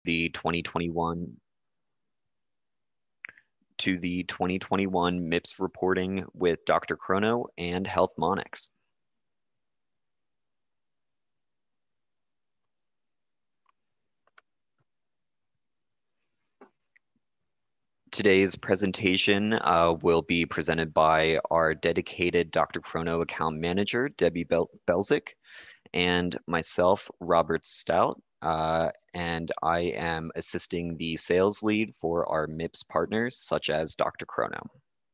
the 2021 MIPS reporting with DrChrono and Healthmonix. Today's presentation will be presented by our dedicated DrChrono account manager, Debbie Belzik, and myself, Robert Stout, and I am assisting the sales lead for our MIPS partners, such as DrChrono.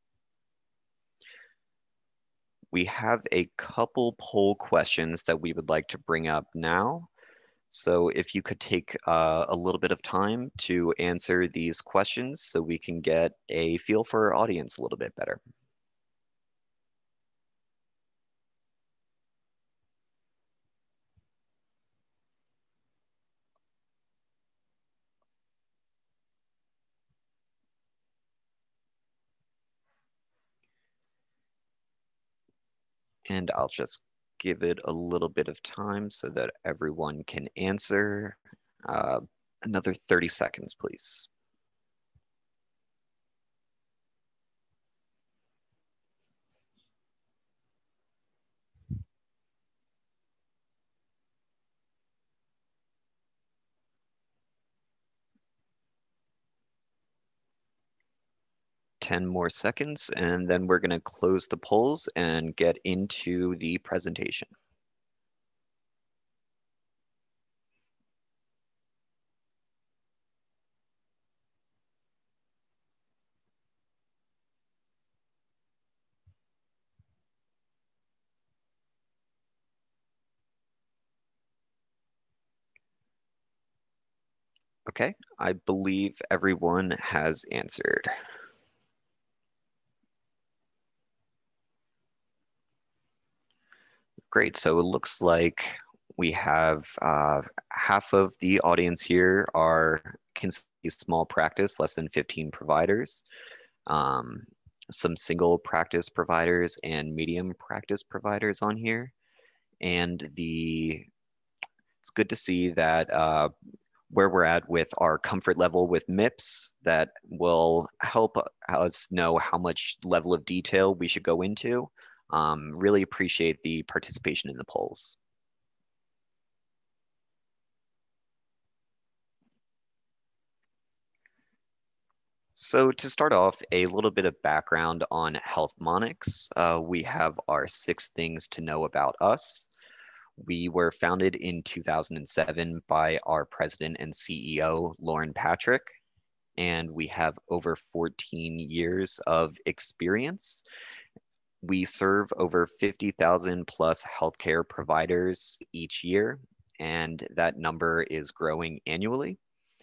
We have a couple poll questions that we would like to bring up now. So if you could take a little bit of time to answer these questions so we can get a feel for our audience a little bit better. And I'll just give it a little bit of time so that everyone can answer. Another 30 seconds, please. Ten more seconds, and then we're going to close the polls and get into the presentation. Okay, I believe everyone has answered. Great, so it looks like we have half of the audience here are considered small practice, less than 15 providers, some single practice providers and medium practice providers on here. And it's good to see that where we're at with our comfort level with MIPS, that will help us know how much level of detail we should go into. Really appreciate the participation in the polls. So to start off, a little bit of background on Healthmonix. We have our 6 things to know about us. We were founded in 2007 by our president and CEO, Lauren Patrick, and we have over 14 years of experience. We serve over 50,000 plus healthcare providers each year, and that number is growing annually.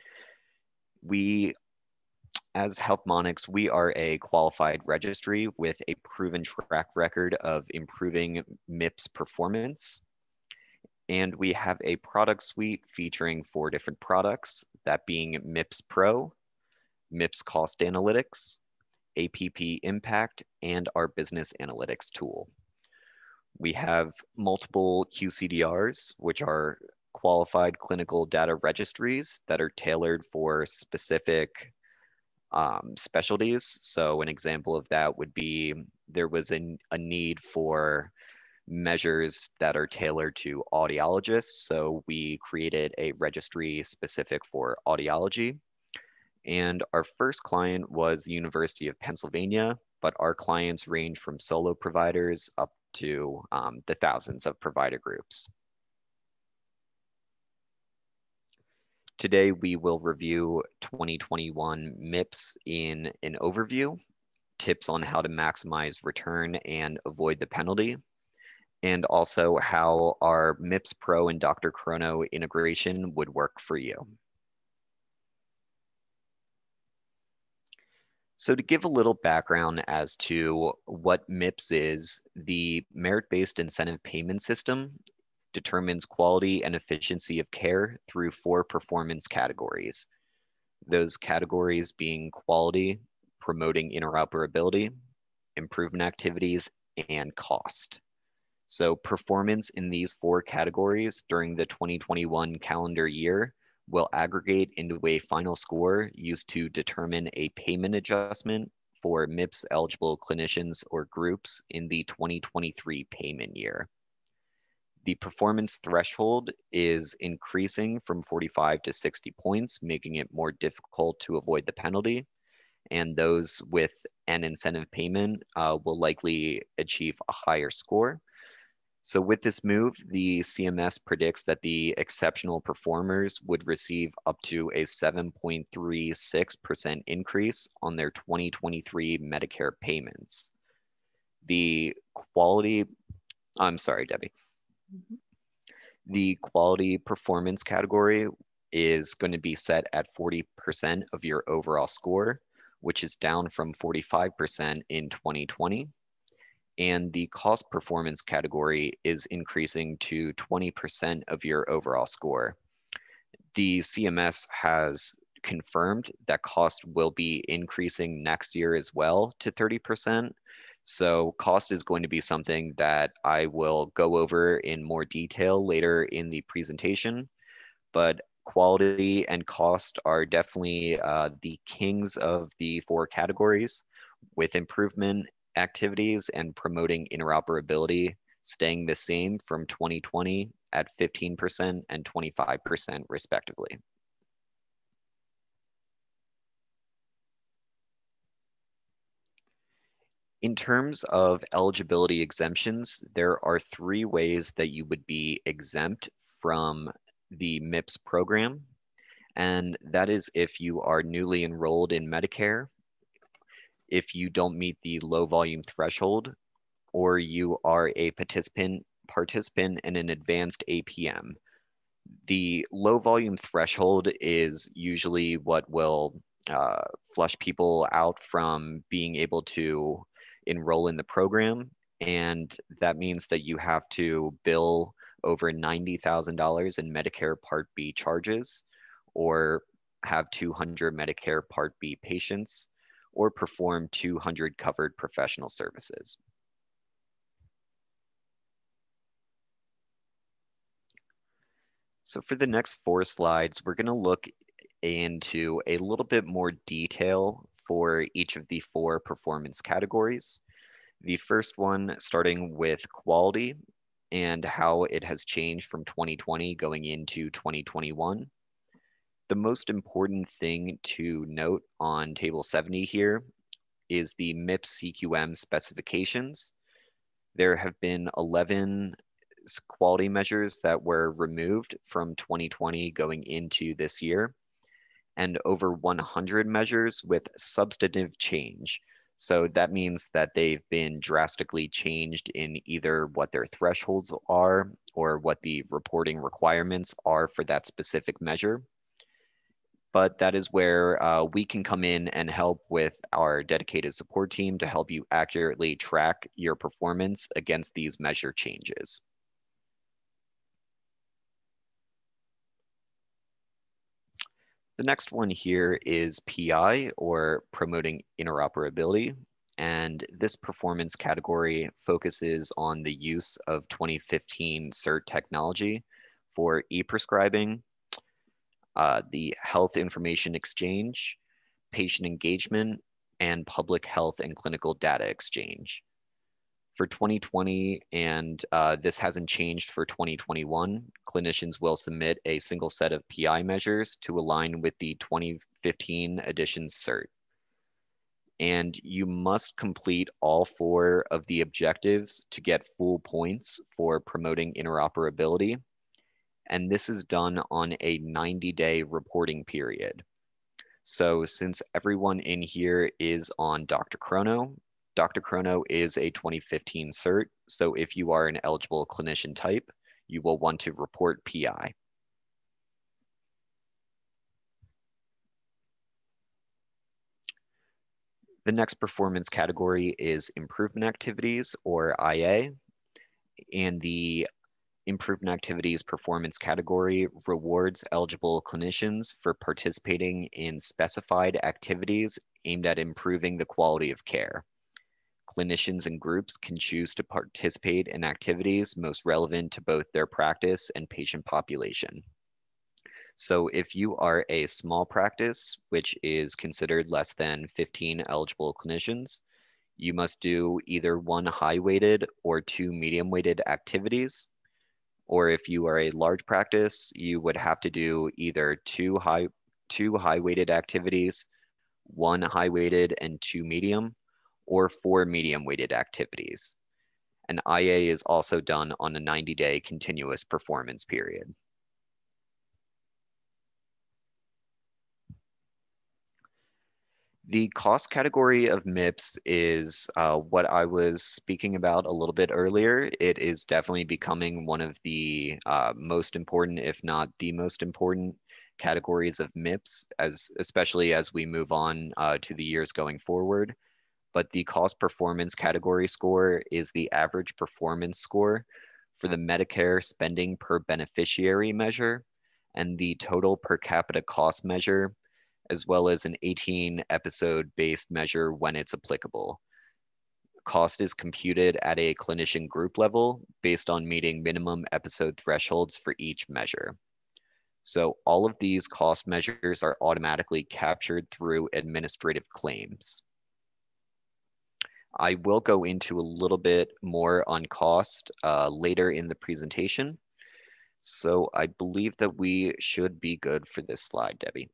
As Healthmonix, we are a qualified registry with a proven track record of improving MIPS performance. And we have a product suite featuring 4 different products, that being MIPSpro, MIPS Cost Analytics, APP Impact, and our business analytics tool. We have multiple QCDRs, which are qualified clinical data registries that are tailored for specific specialties. So an example of that would be there was a need for measures that are tailored to audiologists. So we created a registry specific for audiology. And our first client was the University of Pennsylvania, but our clients range from solo providers up to the thousands of provider groups. Today, we will review 2021 MIPS in an overview, tips on how to maximize return and avoid the penalty, and also how our MIPSpro and DrChrono integration would work for you. So to give a little background as to what MIPS is, the merit-based incentive payment system determines quality and efficiency of care through 4 performance categories. Those categories being quality, promoting interoperability, improvement activities, and cost. So performance in these 4 categories during the 2021 calendar year will aggregate into a final score used to determine a payment adjustment for MIPS eligible clinicians or groups in the 2023 payment year. The performance threshold is increasing from 45 to 60 points, making it more difficult to avoid the penalty. And those with an incentive payment will likely achieve a higher score. So with this move, the CMS predicts that the exceptional performers would receive up to a 7.36% increase on their 2023 Medicare payments. The quality, I'm sorry, Debbie. Mm-hmm. The quality performance category is going to be set at 40% of your overall score, which is down from 45% in 2020. And the cost performance category is increasing to 20% of your overall score. The CMS has confirmed that cost will be increasing next year as well to 30%. So cost is going to be something that I will go over in more detail later in the presentation, but quality and cost are definitely the kings of the four categories, with improvement activities and promoting interoperability staying the same from 2020 at 15% and 25% respectively. In terms of eligibility exemptions, there are three ways that you would be exempt from the MIPS program. And that is if you are newly enrolled in Medicare, if you don't meet the low volume threshold, or you are a participant in an advanced APM. The low volume threshold is usually what will flush people out from being able to enroll in the program. And that means that you have to bill over $90,000 in Medicare Part B charges, or have 200 Medicare Part B patients, or perform 200 covered professional services. So for the next 4 slides, we're going to look into a little bit more detail for each of the 4 performance categories. The first one starting with quality and how it has changed from 2020 going into 2021. The most important thing to note on table 70 here is the MIPS CQM specifications. There have been 11 quality measures that were removed from 2020 going into this year, and over 100 measures with substantive change. So that means that they've been drastically changed in either what their thresholds are or what the reporting requirements are for that specific measure. But that is where we can come in and help with our dedicated support team to help you accurately track your performance against these measure changes. The next one here is PI, or promoting interoperability. And this performance category focuses on the use of 2015 CERT technology for e-prescribing, the health information exchange, patient engagement, and public health and clinical data exchange. For 2020, and this hasn't changed for 2021, clinicians will submit a single set of PI measures to align with the 2015 edition CERT. And you must complete all 4 of the objectives to get full points for promoting interoperability. And this is done on a 90-day reporting period. So since everyone in here is on DrChrono, DrChrono is a 2015 cert. So if you are an eligible clinician type, you will want to report PI. The next performance category is improvement activities, or IA. And the improvement activities performance category rewards eligible clinicians for participating in specified activities aimed at improving the quality of care. Clinicians and groups can choose to participate in activities most relevant to both their practice and patient population. So if you are a small practice, which is considered less than 15 eligible clinicians, you must do either one high-weighted or two medium-weighted activities. Or if you are a large practice, you would have to do either two high-weighted activities, one high-weighted and two medium, or four medium-weighted activities. An IA is also done on a 90-day continuous performance period. The cost category of MIPS is what I was speaking about a little bit earlier. It is definitely becoming one of the most important, if not the most important, categories of MIPS, especially as we move on to the years going forward. But the cost performance category score is the average performance score for the Medicare spending per beneficiary measure and the total per capita cost measure, as well as an 18 episode based measure when it's applicable. Cost is computed at a clinician group level based on meeting minimum episode thresholds for each measure. So all of these cost measures are automatically captured through administrative claims. I will go into a little bit more on cost later in the presentation. So I believe that we should be good for this slide, Debbie.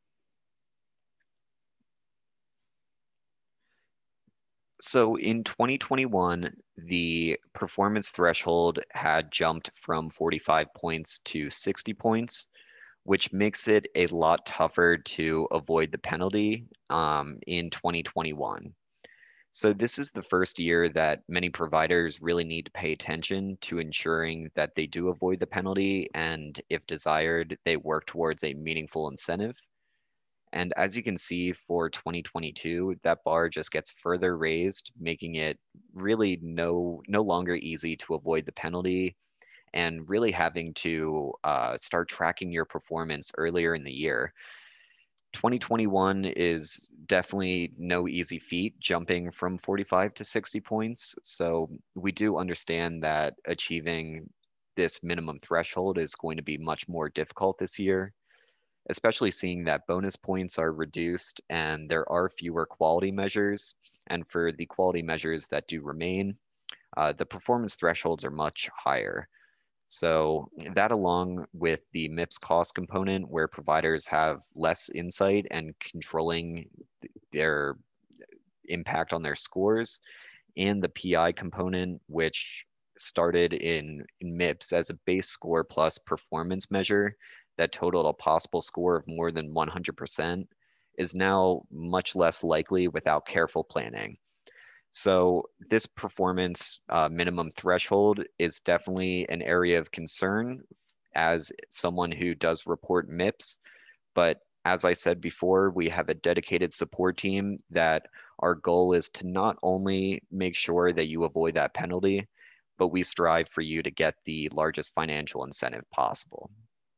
So in 2021, the performance threshold had jumped from 45 points to 60 points, which makes it a lot tougher to avoid the penalty in 2021. So this is the first year that many providers really need to pay attention to ensuring that they do avoid the penalty, and if desired, they work towards a meaningful incentive. And as you can see for 2022, that bar just gets further raised, making it really no longer easy to avoid the penalty and really having to start tracking your performance earlier in the year. 2021 is definitely no easy feat, jumping from 45 to 60 points. So we do understand that achieving this minimum threshold is going to be much more difficult this year, especially seeing that bonus points are reduced and there are fewer quality measures. And for the quality measures that do remain, the performance thresholds are much higher. So that, along with the MIPS cost component, where providers have less insight and controlling their impact on their scores, and the PI component, which started in MIPS as a base score plus performance measure that totaled a possible score of more than 100%, is now much less likely without careful planning. So this performance minimum threshold is definitely an area of concern as someone who does report MIPS. But as I said before, we have a dedicated support team that our goal is to not only make sure that you avoid that penalty, but we strive for you to get the largest financial incentive possible.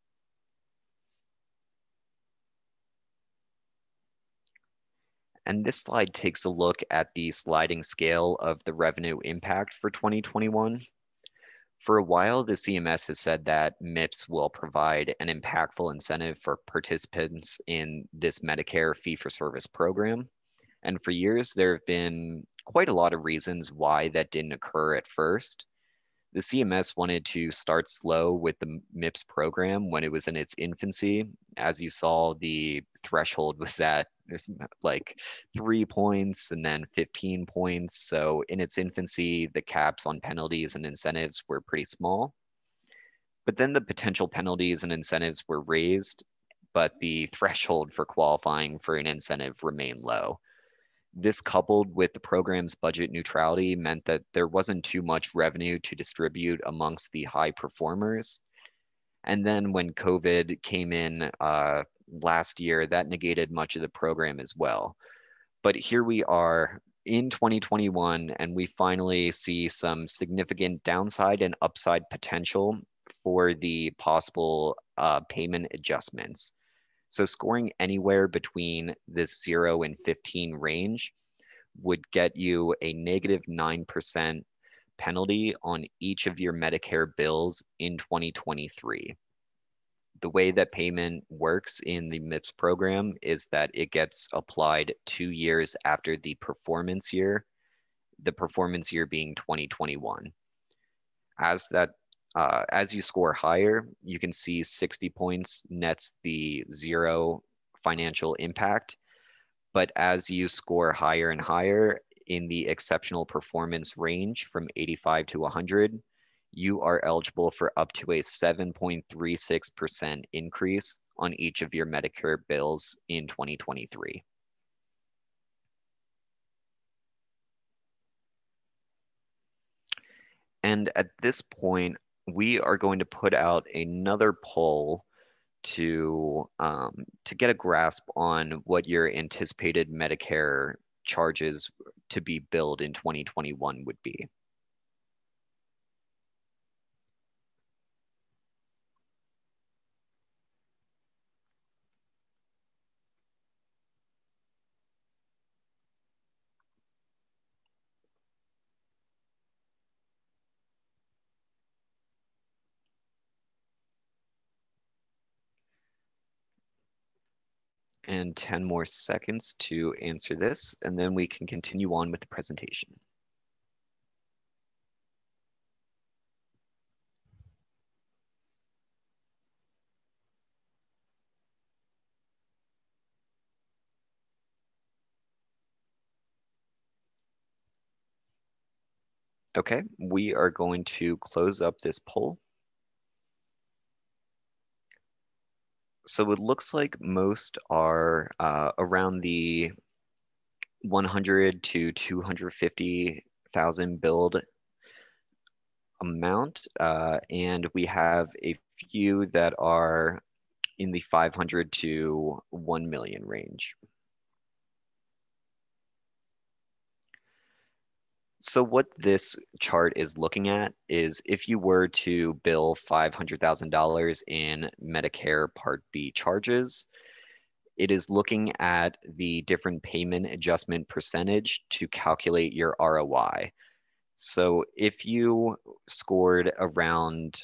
And this slide takes a look at the sliding scale of the revenue impact for 2021. For a while, the CMS has said that MIPS will provide an impactful incentive for participants in this Medicare fee-for-service program. And for years, there have been quite a lot of reasons why that didn't occur at first. The CMS wanted to start slow with the MIPS program when it was in its infancy. As you saw, the threshold was at like 3 points and then 15 points. So in its infancy, the caps on penalties and incentives were pretty small. But then the potential penalties and incentives were raised, but the threshold for qualifying for an incentive remained low. This, coupled with the program's budget neutrality, meant that there wasn't too much revenue to distribute amongst the high performers. And then when COVID came in last year, that negated much of the program as well. But here we are in 2021, and we finally see some significant downside and upside potential for the possible payment adjustments. So scoring anywhere between this 0 and 15 range would get you a negative 9% penalty on each of your Medicare bills in 2023. The way that payment works in the MIPS program is that it gets applied 2 years after the performance year being 2021. As you score higher, you can see 60 points nets the zero financial impact. But as you score higher and higher in the exceptional performance range from 85 to 100, you are eligible for up to a 7.36% increase on each of your Medicare bills in 2023. And at this point, we are going to put out another poll to get a grasp on what your anticipated Medicare charges to be billed in 2021 would be. And 10 more seconds to answer this, and then we can continue on with the presentation. Okay, we are going to close up this poll. So it looks like most are around the 100 to 250,000 billed amount, and we have a few that are in the 500 to 1 million range. So what this chart is looking at is if you were to bill $500,000 in Medicare Part B charges, it is looking at the different payment adjustment percentage to calculate your ROI. So if you scored around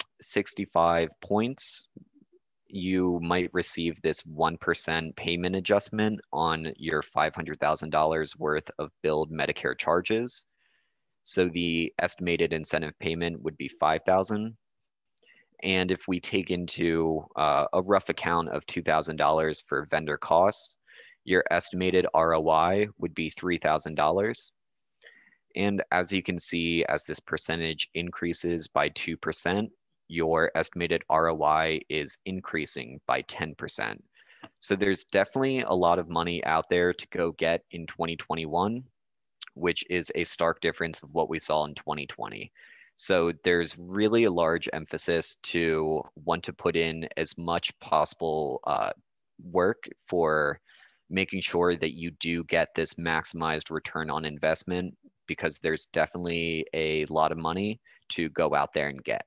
65 points, you might receive this 1% payment adjustment on your $500,000 worth of billed Medicare charges. So the estimated incentive payment would be $5,000. And if we take into a rough account of $2,000 for vendor costs, your estimated ROI would be $3,000. And as you can see, as this percentage increases by 2%, your estimated ROI is increasing by 10%. So there's definitely a lot of money out there to go get in 2021, which is a stark difference of what we saw in 2020. So there's really a large emphasis to want to put in as much possible work for making sure that you do get this maximized return on investment, because there's definitely a lot of money to go out there and get.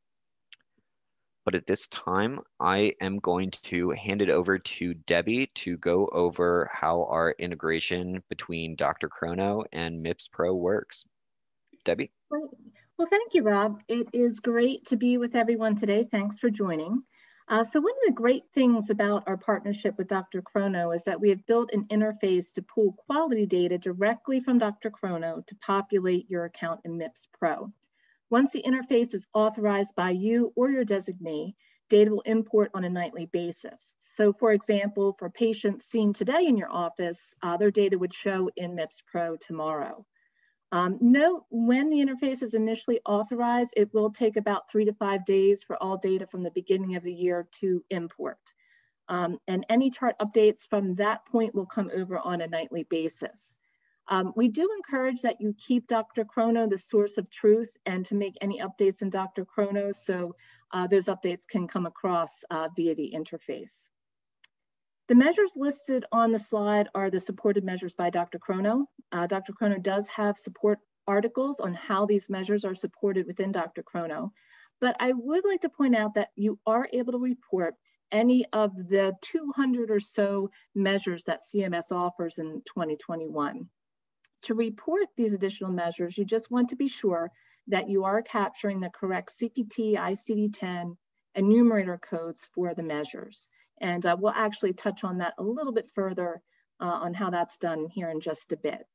But at this time, I am going to hand it over to Debbie to go over how our integration between DrChrono and MIPSpro works. Debbie? Great. Well, thank you, Rob. It is great to be with everyone today. Thanks for joining. So one of the great things about our partnership with DrChrono is that we have built an interface to pull quality data directly from DrChrono to populate your account in MIPSpro. Once the interface is authorized by you or your designee, data will import on a nightly basis. So for example, for patients seen today in your office, their data would show in MIPSpro tomorrow. Note, when the interface is initially authorized, it will take about 3 to 5 days for all data from the beginning of the year to import. And any chart updates from that point will come over on a nightly basis. We do encourage that you keep DrChrono the source of truth and to make any updates in DrChrono so those updates can come across via the interface. The measures listed on the slide are the supported measures by DrChrono. DrChrono does have support articles on how these measures are supported within DrChrono, but I would like to point out that you are able to report any of the 200 or so measures that CMS offers in 2021. To report these additional measures, you just want to be sure that you are capturing the correct CPT, ICD-10, and numerator codes for the measures. And we'll actually touch on that a little bit further on how that's done here in just a bit.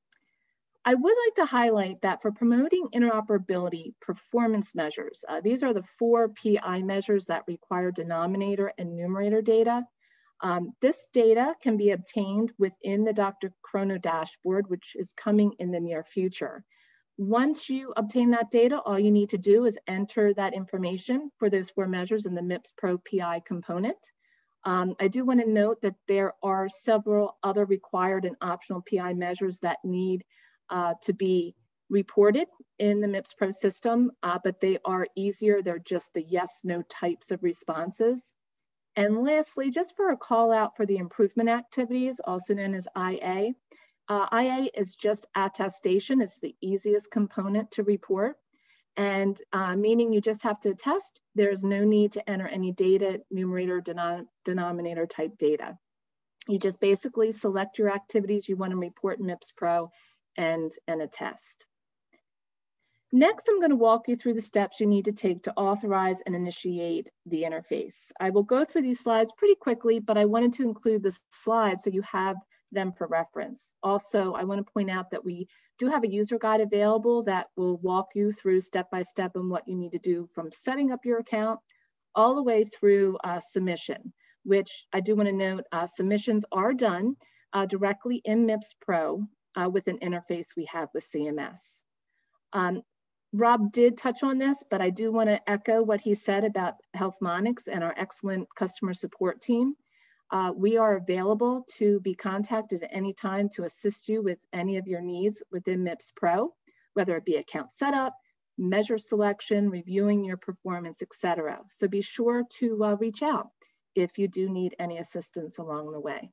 I would like to highlight that for promoting interoperability performance measures, these are the 4 PI measures that require denominator and numerator data. This data can be obtained within the DrChrono dashboard, which is coming in the near future. Once you obtain that data, all you need to do is enter that information for those 4 measures in the MIPSpro PI component. I do want to note that there are several other required and optional PI measures that need to be reported in the MIPSpro system, but they are easier. They're just the yes, no types of responses. And lastly, just for a call out for the improvement activities, also known as IA. IA is just attestation. It's the easiest component to report. And meaning you just have to attest. There's no need to enter any data, numerator, denominator type data. You just basically select your activities you want to report in MIPSpro and attest. Next, I'm going to walk you through the steps you need to take to authorize and initiate the interface. I will go through these slides pretty quickly, but I wanted to include the slides so you have them for reference. Also, I want to point out that we do have a user guide available that will walk you through step by step on what you need to do from setting up your account all the way through submission, which I do want to note, submissions are done directly in MIPSpro with an interface we have with CMS. Rob did touch on this, but I do want to echo what he said about Healthmonix and our excellent customer support team. We are available to be contacted at any time to assist you with any of your needs within MIPSpro, whether it be account setup, measure selection, reviewing your performance, etc. So be sure to reach out if you do need any assistance along the way.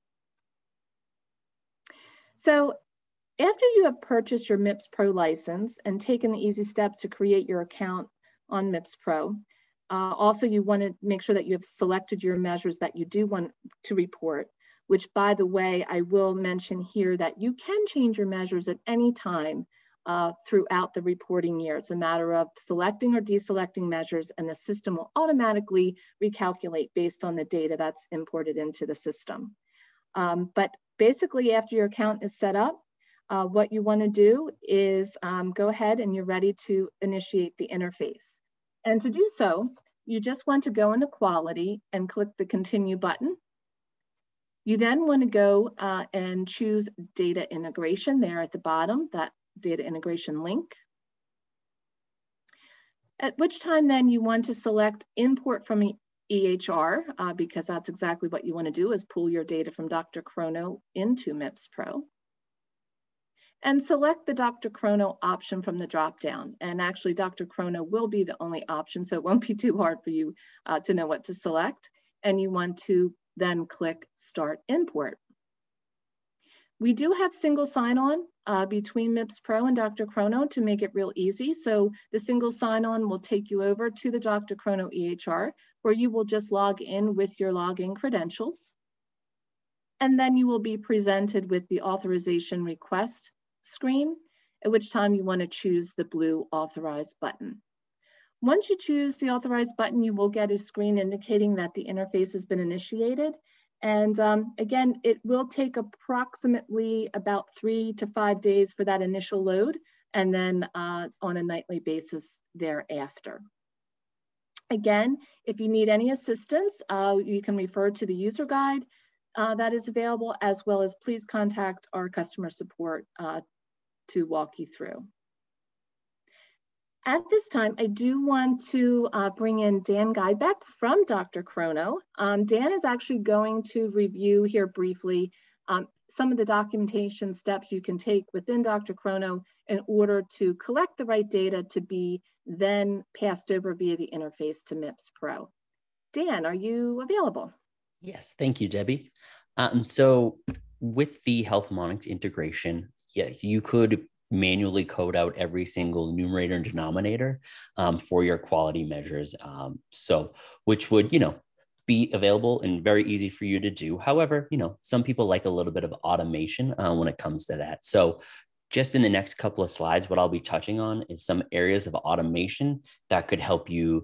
So after you have purchased your MIPSpro license and taken the easy steps to create your account on MIPSpro, also you want to make sure that you have selected your measures that you do want to report, which by the way, I will mention here that you can change your measures at any time throughout the reporting year. It's a matter of selecting or deselecting measures and the system will automatically recalculate based on the data that's imported into the system. But basically after your account is set up, what you want to do is go ahead and you're ready to initiate the interface. And to do so, you just want to go into quality and click the continue button. You then want to go and choose data integration there at the bottom, that data integration link. At which time then you want to select import from EHR because that's exactly what you want to do is pull your data from DrChrono into MIPSpro. And select the DrChrono option from the dropdown. And actually DrChrono will be the only option, so it won't be too hard for you to know what to select. And you want to then click Start Import. We do have single sign-on between MIPSpro and DrChrono to make it real easy. So the single sign-on will take you over to the DrChrono EHR, where you will just log in with your login credentials. And then you will be presented with the authorization request screen, at which time you want to choose the blue authorize button. Once you choose the authorize button, you will get a screen indicating that the interface has been initiated. And again, it will take approximately about 3 to 5 days for that initial load, and then on a nightly basis thereafter. Again, if you need any assistance, you can refer to the user guide that is available, as well as please contact our customer support to walk you through. At this time, I do want to bring in Dan Guybeck from DrChrono. Dan is actually going to review here briefly some of the documentation steps you can take within DrChrono in order to collect the right data to be then passed over via the interface to MIPSpro. Dan, are you available? Yes, thank you, Debbie. So with the Healthmonix integration, yeah, you could manually code out every single numerator and denominator for your quality measures. Which would, be available and very easy for you to do. However, some people like a little bit of automation when it comes to that. So just in the next couple of slides, what I'll be touching on is some areas of automation that could help you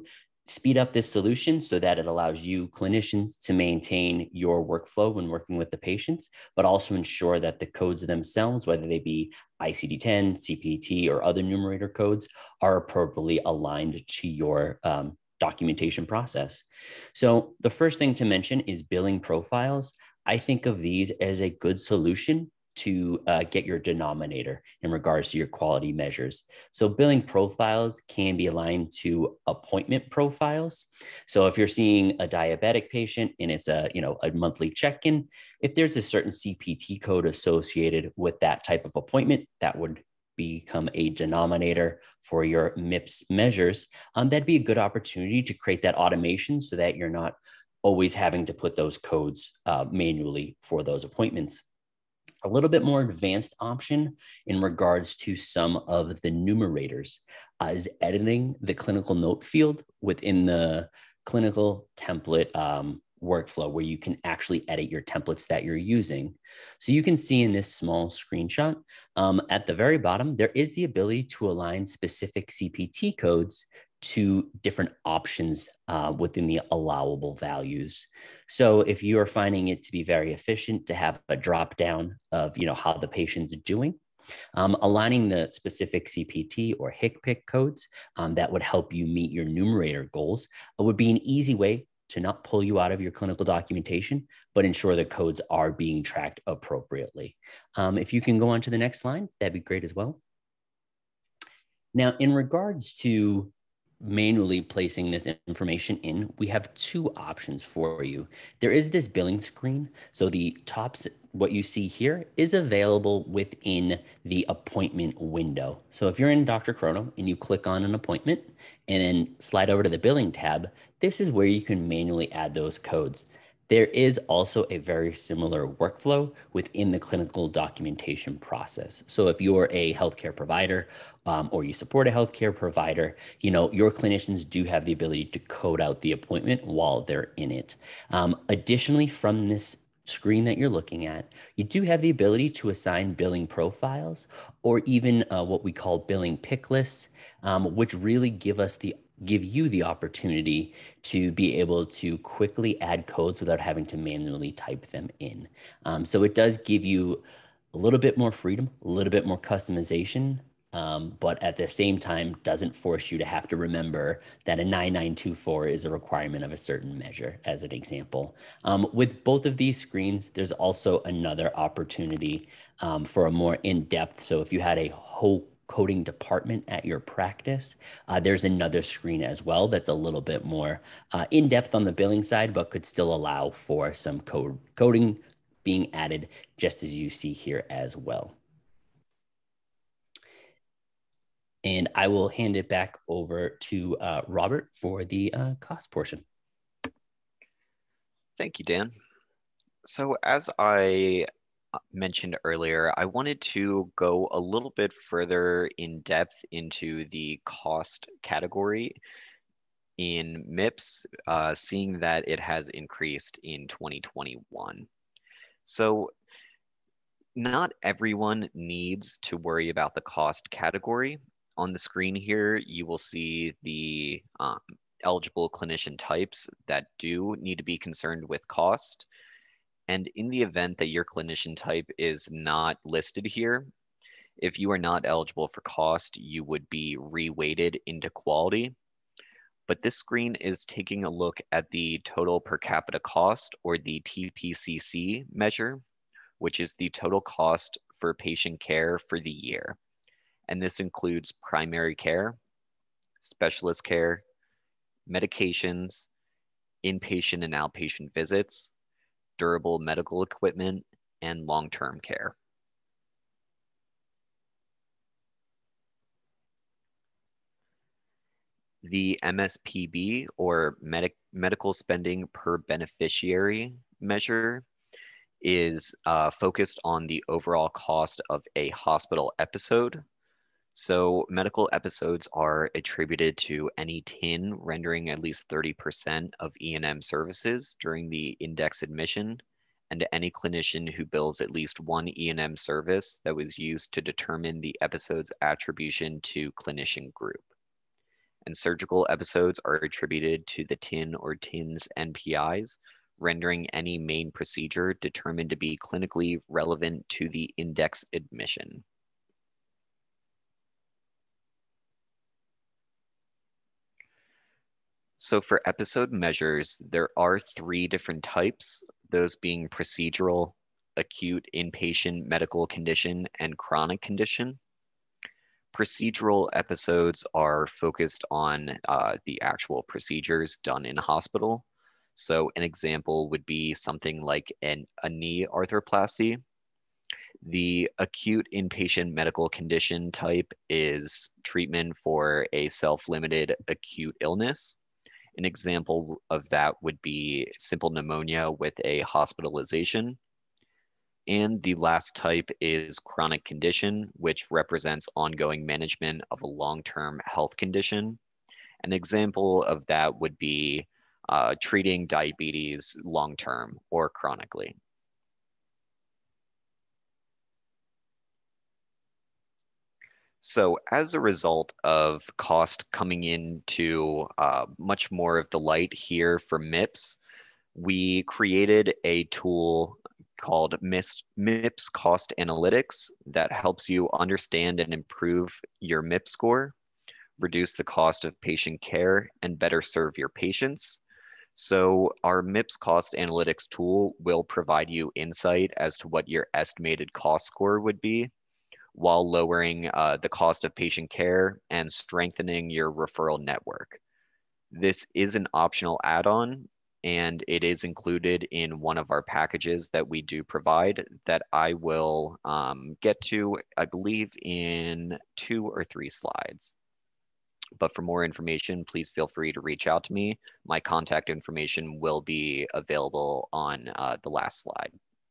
speed up this solution so that it allows you clinicians to maintain your workflow when working with the patients, but also ensure that the codes themselves, whether they be ICD-10, CPT, or other numerator codes, are appropriately aligned to your documentation process. So the first thing to mention is billing profiles. I think of these as a good solution to get your denominator in regards to your quality measures. So billing profiles can be aligned to appointment profiles. So if you're seeing a diabetic patient and it's a monthly check-in, if there's a certain CPT code associated with that type of appointment, that would become a denominator for your MIPS measures. That'd be a good opportunity to create that automation so that you're not always having to put those codes manually for those appointments. A little bit more advanced option in regards to some of the numerators is editing the clinical note field within the clinical template workflow, where you can actually edit your templates that you're using. So you can see in this small screenshot at the very bottom, there is the ability to align specific CPT codes to different options within the allowable values. So if you are finding it to be very efficient to have a drop down of how the patient's doing, aligning the specific CPT or HCPC codes that would help you meet your numerator goals would be an easy way to not pull you out of your clinical documentation, but ensure the codes are being tracked appropriately. If you can go on to the next slide, that'd be great as well. Now, in regards to manually placing this information in, we have two options for you. There is this billing screen. So the top, what you see here is available within the appointment window. So if you're in DrChrono and you click on an appointment and then slide over to the billing tab, this is where you can manually add those codes. There is also a very similar workflow within the clinical documentation process. So if you're a healthcare provider or you support a healthcare provider, your clinicians do have the ability to code out the appointment while they're in it. Additionally, from this screen that you're looking at, you do have the ability to assign billing profiles or even what we call billing pick lists, which really give you the opportunity to be able to quickly add codes without having to manually type them in. So it does give you a little bit more freedom, a little bit more customization, but at the same time doesn't force you to have to remember that a 9924 is a requirement of a certain measure, as an example. With both of these screens, there's also another opportunity for a more in-depth. So if you had a whole coding department at your practice, there's another screen as well that's a little bit more in-depth on the billing side, but could still allow for some coding being added, just as you see here as well. And I will hand it back over to Robert for the cost portion. Thank you, Dan. So as I mentioned earlier, I wanted to go a little bit further in depth into the cost category in MIPS, seeing that it has increased in 2021. So not everyone needs to worry about the cost category. On the screen here, you will see the eligible clinician types that do need to be concerned with cost. And in the event that your clinician type is not listed here, if you are not eligible for cost, you would be reweighted into quality. But this screen is taking a look at the total per capita cost, or the TPCC measure, which is the total cost for patient care for the year. And this includes primary care, specialist care, medications, inpatient and outpatient visits, durable medical equipment, and long-term care. The MSPB, or medical spending per beneficiary measure, is focused on the overall cost of a hospital episode. So medical episodes are attributed to any TIN rendering at least 30% of E&M services during the index admission, and to any clinician who bills at least one E&M service that was used to determine the episode's attribution to clinician group. and surgical episodes are attributed to the TIN or TINS NPIs, rendering any main procedure determined to be clinically relevant to the index admission. So for episode measures, there are 3 different types, those being procedural, acute inpatient medical condition, and chronic condition. Procedural episodes are focused on the actual procedures done in hospital. So an example would be something like a knee arthroplasty. The acute inpatient medical condition type is treatment for a self-limited acute illness. An example of that would be simple pneumonia with a hospitalization. And the last type is chronic condition, which represents ongoing management of a long-term health condition. An example of that would be treating diabetes long-term or chronically. So as a result of cost coming into much more of the light here for MIPS, we created a tool called MIPS Cost Analytics that helps you understand and improve your MIPS score, reduce the cost of patient care, and better serve your patients. So our MIPS Cost Analytics tool will provide you insight as to what your estimated cost score would be, while lowering the cost of patient care and strengthening your referral network. This is an optional add-on, and it is included in one of our packages that we do provide that I will get to, I believe, in 2 or 3 slides. But for more information, please feel free to reach out to me. My contact information will be available on the last slide.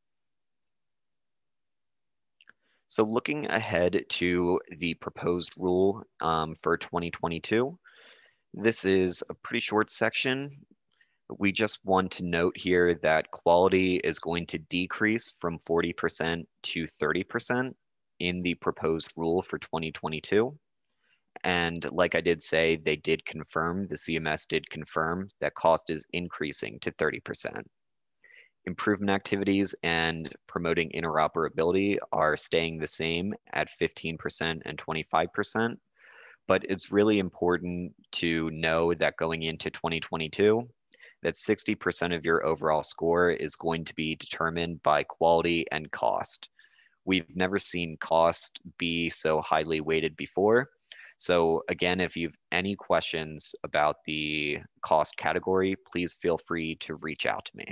So looking ahead to the proposed rule for 2022, this is a pretty short section. We just want to note here that quality is going to decrease from 40% to 30% in the proposed rule for 2022. And like I did say, they did confirm, the CMS did confirm that cost is increasing to 30%. Improvement activities and promoting interoperability are staying the same at 15% and 25%, but it's really important to know that going into 2022, that 60% of your overall score is going to be determined by quality and cost. We've never seen cost be so highly weighted before. So again, if you have any questions about the cost category, please feel free to reach out to me.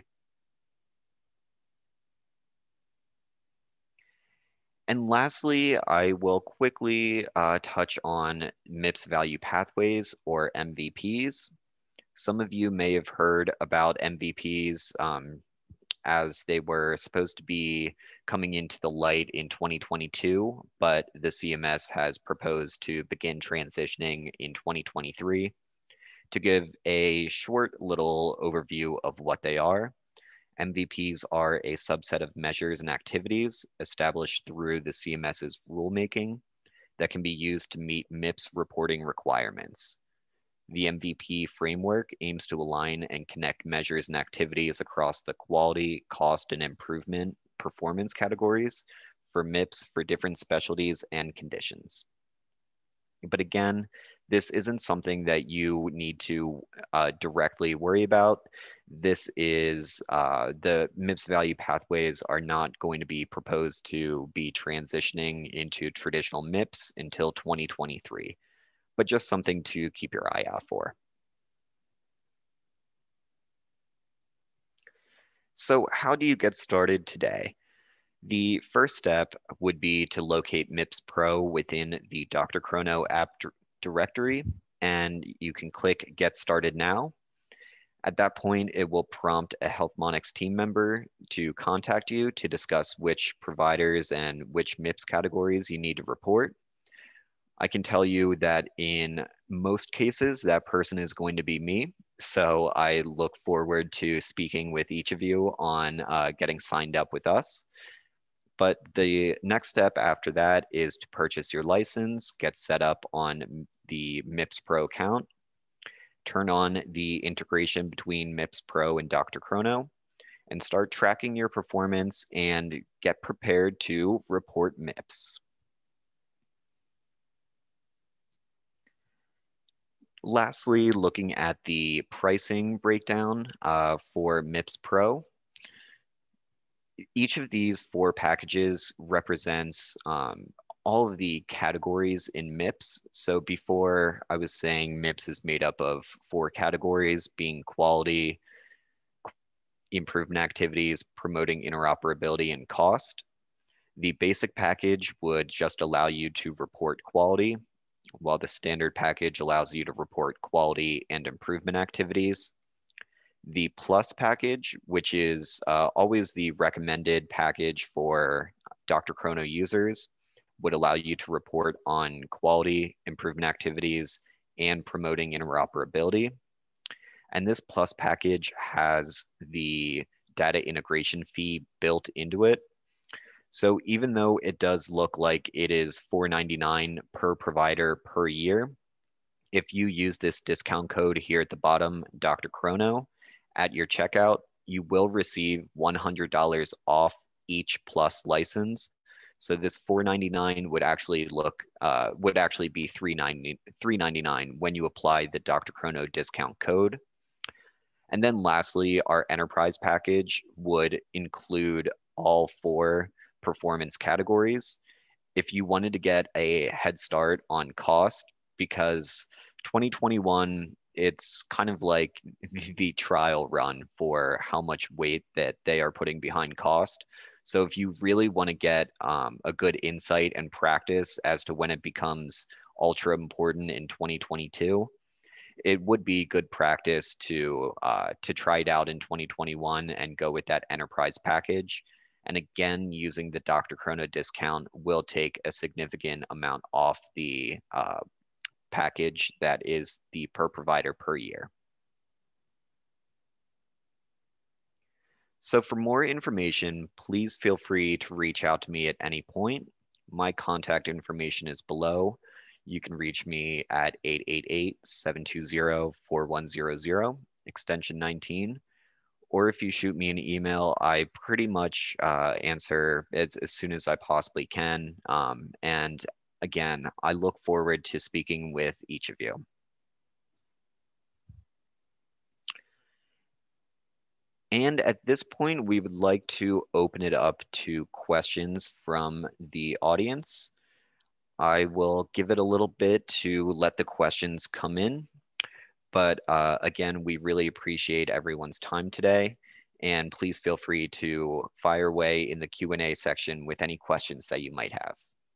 And lastly, I will quickly touch on MIPS value pathways or MVPs. Some of you may have heard about MVPs as they were supposed to be coming into the light in 2022, but the CMS has proposed to begin transitioning in 2023. To give a short little overview of what they are, MVPs are a subset of measures and activities established through the CMS's rulemaking that can be used to meet MIPS reporting requirements. The MVP framework aims to align and connect measures and activities across the quality, cost, and improvement performance categories for MIPS for different specialties and conditions. But again, this isn't something that you need to directly worry about. This is, the MIPS value pathways are not going to be proposed to be transitioning into traditional MIPS until 2023, but just something to keep your eye out for. So how do you get started today? The first step would be to locate MIPSpro within the DrChrono app directory, and you can click Get Started Now. At that point, it will prompt a Healthmonix team member to contact you to discuss which providers and which MIPS categories you need to report. I can tell you that in most cases, that person is going to be me. So I look forward to speaking with each of you on getting signed up with us. But the next step after that is to purchase your license, get set up on the MIPSpro account, turn on the integration between MIPSpro and DrChrono, and start tracking your performance and get prepared to report MIPS. Lastly, looking at the pricing breakdown for MIPSpro. Each of these 4 packages represents all of the categories in MIPS. So before I was saying MIPS is made up of 4 categories, being quality, improvement activities, promoting interoperability, and cost. The basic package would just allow you to report quality, while the standard package allows you to report quality and improvement activities. The Plus package, which is always the recommended package for DrChrono users, would allow you to report on quality, improvement activities, and promoting interoperability. And this Plus package has the data integration fee built into it. So even though it does look like it is $4.99 per provider per year, if you use this discount code here at the bottom, DrChrono, at your checkout, you will receive $100 off each Plus license. So this $4.99 would actually be $3.99 when you apply the DrChrono discount code. And then lastly, our enterprise package would include all 4 performance categories. If you wanted to get a head start on cost, because 2021, it's kind of like the trial run for how much weight that they are putting behind cost. So if you really want to get a good insight and practice as to when it becomes ultra important in 2022, it would be good practice to try it out in 2021 and go with that enterprise package. And again, using the DrChrono discount will take a significant amount off the package that is the per provider per year. So for more information, please feel free to reach out to me at any point. My contact information is below. You can reach me at 888-720-4100, extension 19. Or if you shoot me an email, I pretty much answer as soon as I possibly can. And again, I look forward to speaking with each of you. And at this point, we would like to open it up to questions from the audience. I will give it a little bit to let the questions come in. But again, we really appreciate everyone's time today. And please feel free to fire away in the Q&A section with any questions that you might have.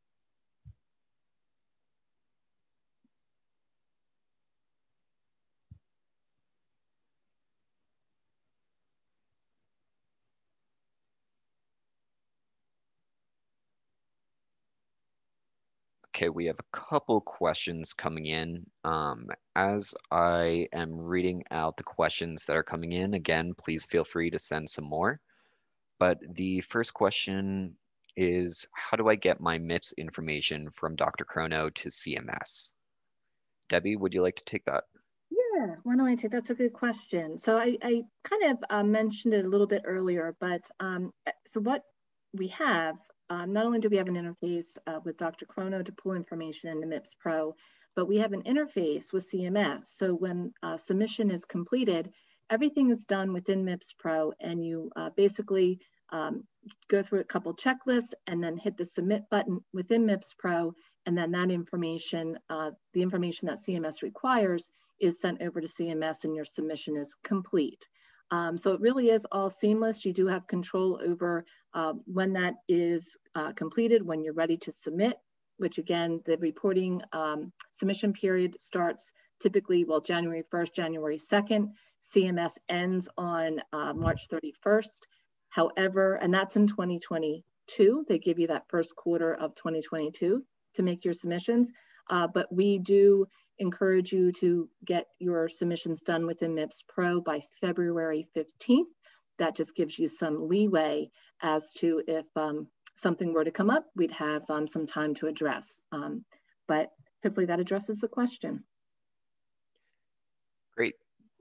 Okay, we have a couple questions coming in. As I am reading out the questions that are coming in, again, please feel free to send some more. But the first question is, how do I get my MIPS information from DrChrono to CMS? Debbie, would you like to take that? Yeah, why don't I take, that's a good question. So I kind of mentioned it a little bit earlier, but so what we have, not only do we have an interface with DrChrono to pull information into MIPSpro, but we have an interface with CMS. So when submission is completed, everything is done within MIPSpro, and you basically go through a couple checklists and then hit the submit button within MIPSpro, and then that information, the information that CMS requires, is sent over to CMS and your submission is complete. So it really is all seamless. You do have control over when that is completed, when you're ready to submit, which again, the reporting submission period starts typically, well, January 1st, January 2nd. CMS ends on March 31st. However, and that's in 2022, they give you that first quarter of 2022 to make your submissions. But we do encourage you to get your submissions done within MIPSpro by February 15th. That just gives you some leeway as to if something were to come up, we'd have some time to address. But hopefully that addresses the question. Great.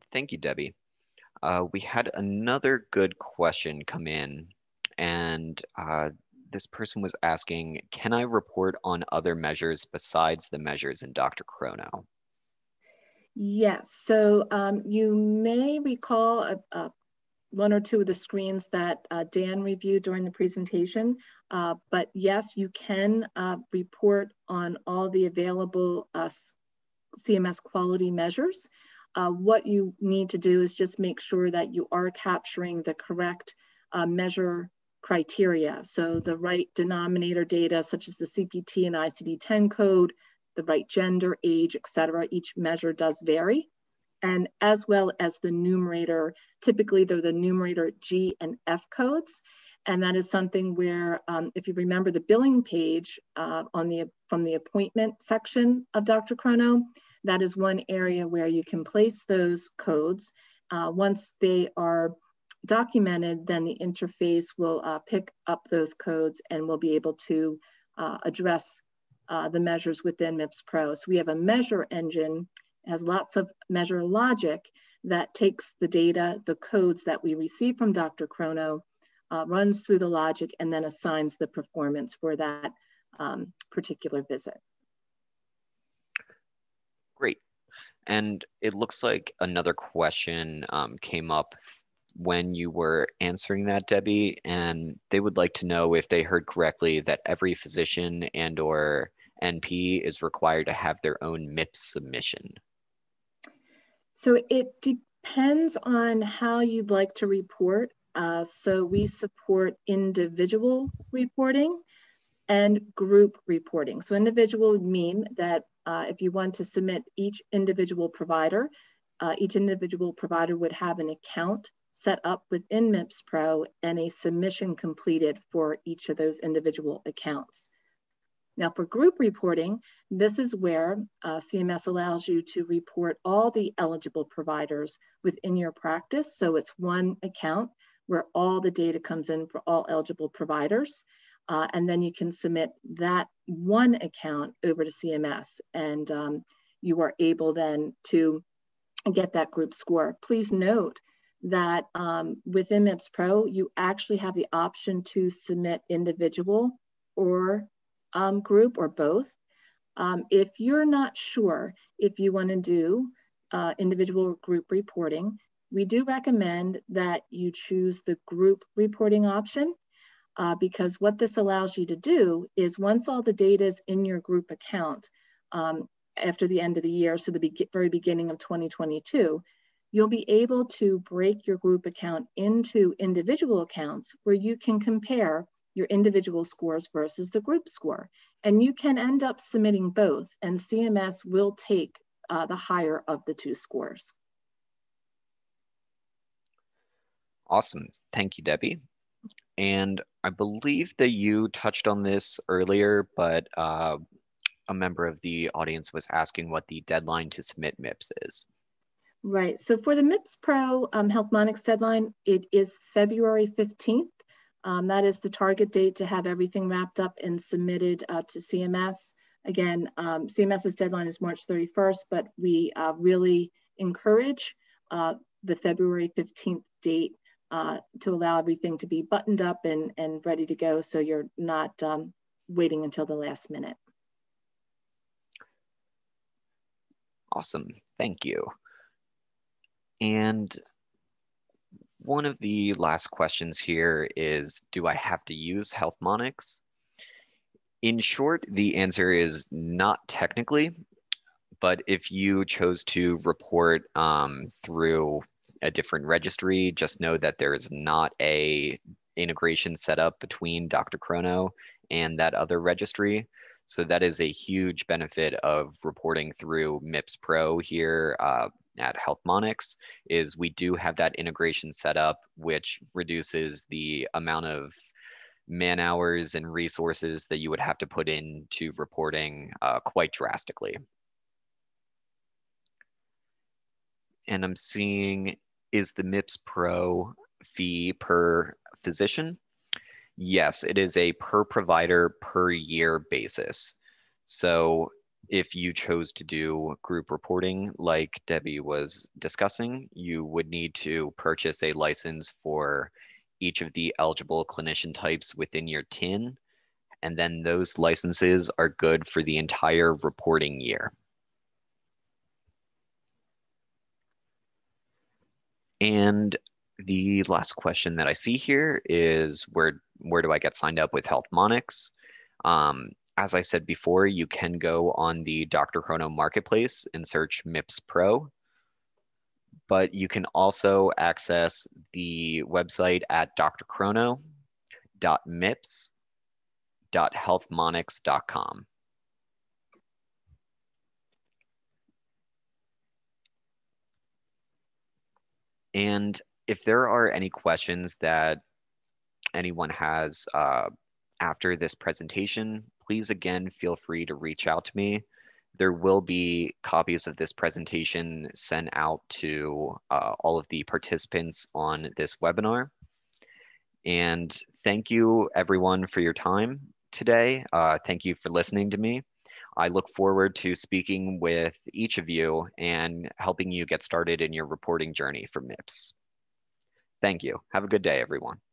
Thank you, Debbie. We had another good question come in, and this person was asking, can I report on other measures besides the measures in DrChrono? Yes, so you may recall one or two of the screens that Dan reviewed during the presentation, but yes, you can report on all the available CMS quality measures. What you need to do is just make sure that you are capturing the correct measure criteria. So the right denominator data, such as the CPT and ICD-10 code, the right gender, age, et cetera. Each measure does vary. And as well as the numerator, typically they're the numerator G and F codes. And that is something where, if you remember the billing page from the appointment section of DrChrono, that is one area where you can place those codes. Once they are documented, then the interface will pick up those codes and will be able to address the measures within MIPSpro. So we have a measure engine, has lots of measure logic that takes the data, the codes that we receive from DrChrono, runs through the logic, and then assigns the performance for that particular visit. Great. And it looks like another question came up when you were answering that, Debbie, and they would like to know if they heard correctly that every physician and or NP is required to have their own MIPS submission. So it depends on how you'd like to report. So we support individual reporting and group reporting. So individual would mean that if you want to submit each individual provider would have an account set up within MIPSpro and a submission completed for each of those individual accounts. Now for group reporting, this is where CMS allows you to report all the eligible providers within your practice. So it's one account where all the data comes in for all eligible providers. And then you can submit that one account over to CMS, and you are able then to get that group score. Please note that within MIPSpro, you actually have the option to submit individual or group or both. If you're not sure if you want to do individual or group reporting, we do recommend that you choose the group reporting option because what this allows you to do is once all the data is in your group account after the end of the year, so the very beginning of 2022, you'll be able to break your group account into individual accounts where you can compare your individual scores versus the group score. And you can end up submitting both, and CMS will take the higher of the two scores. Awesome. Thank you, Debbie. And I believe that you touched on this earlier, but a member of the audience was asking what the deadline to submit MIPS is. Right. So for the MIPSpro Healthmonix deadline, it is February 15th. That is the target date to have everything wrapped up and submitted to CMS. Again, CMS's deadline is March 31st, but we really encourage the February 15th date to allow everything to be buttoned up and ready to go, so you're not waiting until the last minute. Awesome, thank you. And one of the last questions here is, do I have to use Healthmonix? In short, the answer is not technically, but if you chose to report through a different registry, just know that there is not a integration set up between DrChrono and that other registry. So that is a huge benefit of reporting through MIPSpro here at Healthmonix, is we do have that integration set up, which reduces the amount of man hours and resources that you would have to put into reporting quite drastically. And I'm seeing, is the MIPSpro fee per physician? Yes, it is a per provider per year basis. So If you chose to do group reporting like Debbie was discussing, you would need to purchase a license for each of the eligible clinician types within your TIN, and then those licenses are good for the entire reporting year. And the last question that I see here is where do I get signed up with Healthmonix? As I said before, you can go on the DrChrono marketplace and search MIPSpro, but you can also access the website at drchrono.mips.healthmonix.com. And if there are any questions that anyone has after this presentation, please again feel free to reach out to me. There will be copies of this presentation sent out to all of the participants on this webinar. And thank you everyone for your time today. Thank you for listening to me. I look forward to speaking with each of you and helping you get started in your reporting journey for MIPS. Thank you. Have a good day, everyone.